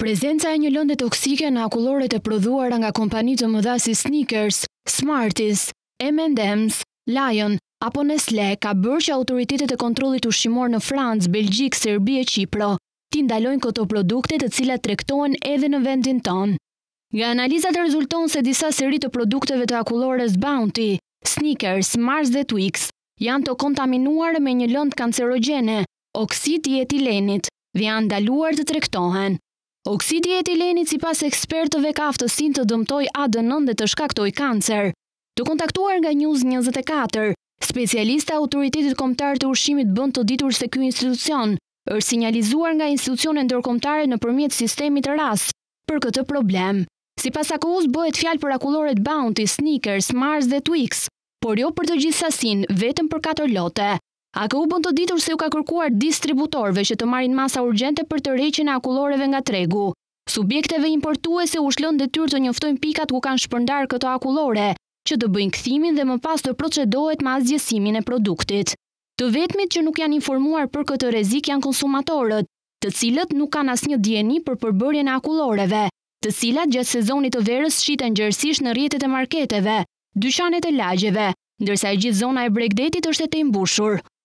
Prezenca e një lënde toksike në akulloret e prodhuara nga kompani të mëdha si Snickers, Smarties, M&M's, Lion apo Nestlé ka bërë që autoritetet e kontrollit ushqimor në Francë, Belgjik, Serbi e Qipro t'i ndalojnë këto produkte të cilat tregtohen edhe në vendin tonë. Nga analizat rezulton se disa seri të produkteve të akullores Bounty, Snickers, Mars dhe Twix janë të kontaminuar me një lëndë kancerogjene, oksidi i etilenit, dhe janë ndaluar të tregtohen. Oksidi i etilenit sipas ekspertëve ka aftësinë të dëmtojë ADN dhe të shkaktojë kancer. Të kontaktuar nga News 24, specialistë e Autoritetit Kombëtar të Ushqimit bën të ditur se ky institucion është sinjalizuar nga institucione ndërkombëtare nëpërmjet sistemit RAS për këtë problem. Sipas AKU-s bëhet fjalë për akulloret Bounty, Snickers, Mars dhe Twix, por jo për të gjithë sasinë, vetëm për 4 lote. AKU bën të ditur se u ka kërkuar distributorëve që të marrin masa urgjente për të rreqjen e akulloreve nga tregu. Subjekteve importuese u shlën detyrë të njoftojnë pikat ku kanë shpërndar këto akullore, që të bëjnë kthimin dhe më pas të procedohet me asgjësimin e produktit. Të vetmit që nuk janë informuar për këtë rrezik janë konsumatorët, të cilët nuk kanë asnjë dijeni për përbërjen e akulloreve, të cilat gjatë sezonit të verës shiten gjerësisht në rrjetet e marketeve, dyqanet e lagjeve, ndërsa e gjithë zona e Bregdetit është e mbushur.